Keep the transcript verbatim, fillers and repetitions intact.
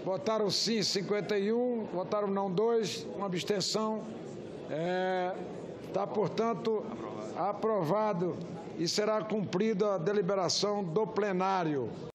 Votaram sim cinquenta e um, votaram não dois, uma abstenção. Está, é, portanto, aprovado e será cumprida a deliberação do plenário.